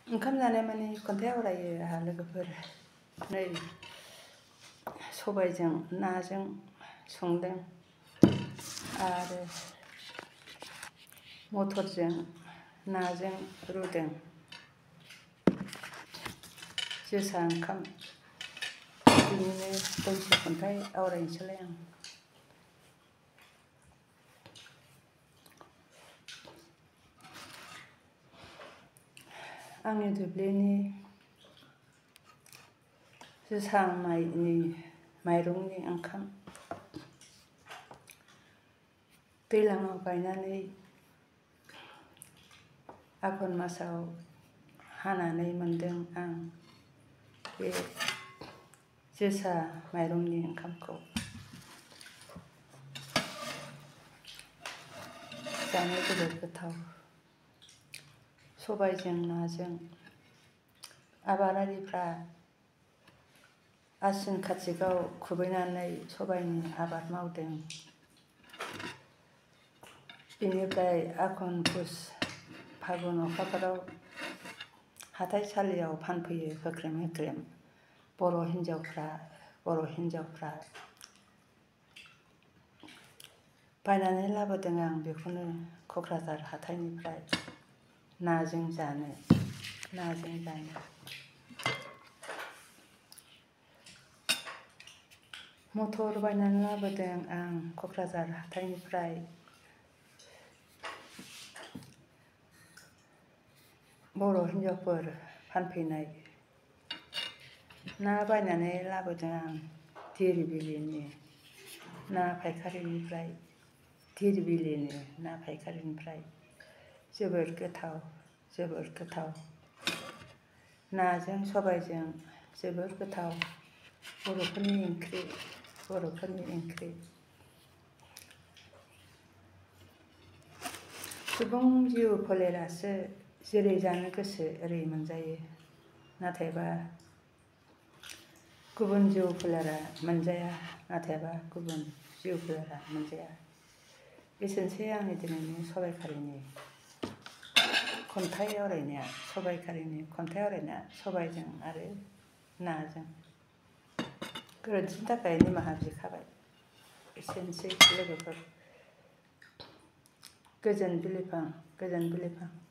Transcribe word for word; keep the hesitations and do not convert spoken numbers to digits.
ओंखाम जानाय माने खन्थाइ आवरायो आंहा लोगोफोर। नै सबायजों नाजों संदों आरो मटरजों नाजों रुदों। जोसा ओंखाम बिनिनो दोंसे खन्थाइ आवरायनोसैलाय आं। आंनि दुब्लिनि जोसा माइनि माइरंनि ओंखाम दैज्लाङाव गायनानै आघन मासाव हानानै मोनदों आं बे जोसा माइरंनि ओंखामखौ। जानो जोबोद गोथाव। सबायजों नाजों आबादारिफ्रा आसिन कातिकाव खुबैनानै सबायनि आबाद मावदों। बेनिफ्राय आघन पुस फागुन अखाफोराव हाथाइसालियाव फानफैयो होख्रेम होख्रेम बर' हिन्जावफ्रा बर' हिन्जावफ्रा बायनानै लाबोदों आं बेखौनो क'क्राझार हाथाइनिफ्राय नाजों जानो नाजों जानो। मटर बायनानै लाबोदों आं क'क्राझार हाथाइनिफ्राय। बर' हिन्जावफोर फानफैनाय ना बायनानै लाबोदों आं धिरबिलनि ना फायखारिनिफ्राय धिरबिलनि ना फायखारिनिफ्राय। जोबोर गोथाव जोबोर गोथाव नाजों सबायजों जोबोर गोथाव बर'फोरनि ओंख्रि बर'फोरनि ओंख्रि। सुबुं जिउ फोलेरासो जेरै जानो गोसो ओरै मोनजायो। नाथायबा गुबुन जिउ फोलेरा मोनजाया नाथायबा गुबुन जिउ फोलेरा मोनजाया। एसेनोसै आंनि दिनैनि सबाइखारिनि खन्थाइ आवरायनाया सबाइखारिनि खन्थाइ आवरायनाया सबायजों आरो नाजों। गोरोन्थिनि थाखाय निमाहा बिखाबाय। एसेनोसै लोगोफोर। गोजोन बिलिफां गोजोन बिलिफां।